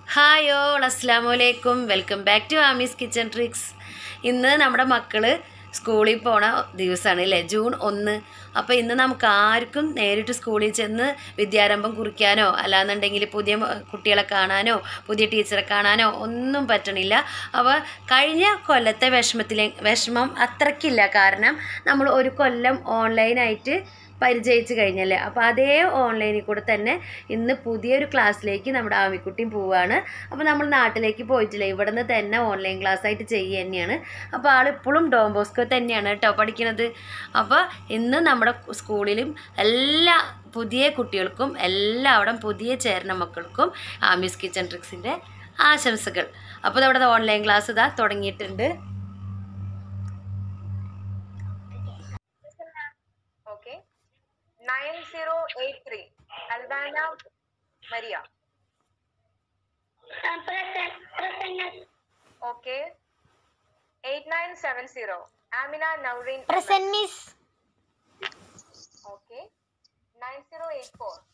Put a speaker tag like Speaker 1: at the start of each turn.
Speaker 1: Hi all അസ്സലാമലൈക്കും. Welcome back to Amee's kitchen tricks. ഇന്ന് നമ്മുടെ മക്കൾ സ്കൂളിൽ പോണ ദിവസമാണ് അല്ലേ, ജൂൺ 1. അപ്പോൾ ഇന്ന് നമുക്ക് ആർക്കും നേരിട്ട് സ്കൂളിൽ ചെന്ന് വിദ്യാരംഭം കുറിക്കാനോ അല്ലാന്നുണ്ടെങ്കിൽ പുതിയ കുട്ടികളെ കാണാനോ പുതിയ ടീച്ചറെ കാണാനോ ഒന്നും പറ്റണില്ല. അപ്പോൾ കഴിഞ്ഞ കൊല്ലത്തെ വിഷമം അത്രയ്ക്കില്ല. കാരണം നമ്മൾ ഒരു കൊല്ലം ഓൺലൈനായിട്ട് പരിചയിച്ച് കഴിഞ്ഞല്ലേ. അപ്പോൾ അതേ ഓൺലൈനിൽ കൂടെ തന്നെ ഇന്ന് പുതിയൊരു ക്ലാസ്സിലേക്ക് നമ്മുടെ ആമിക്കുട്ടിയും പോവുകയാണ്. അപ്പോൾ നമ്മൾ നാട്ടിലേക്ക് പോയിട്ടില്ല, ഇവിടെ നിന്ന് തന്നെ ഓൺലൈൻ ക്ലാസ് ആയിട്ട് ചെയ്യുക തന്നെയാണ്. അപ്പോൾ ആളിപ്പോഴും ഡോൺ ബോസ്കോ തന്നെയാണ് കേട്ടോ പഠിക്കുന്നത്. അപ്പോൾ ഇന്ന് നമ്മുടെ സ്കൂളിലും എല്ലാ പുതിയ കുട്ടികൾക്കും എല്ലാവരും പുതിയ ചേരുന്ന മക്കൾക്കും ആമീസ് കിച്ചൺ ട്രിക്സിൻ്റെ ആശംസകൾ. അപ്പോൾ നമ്മുടെ ഓൺലൈൻ ക്ലാസ് ഇതാ തുടങ്ങിയിട്ടുണ്ട്.
Speaker 2: Okay. 9083 Alvana Maria. Okay. 8970 Amina Naureen.
Speaker 3: Present, Miss.
Speaker 2: Okay. 9084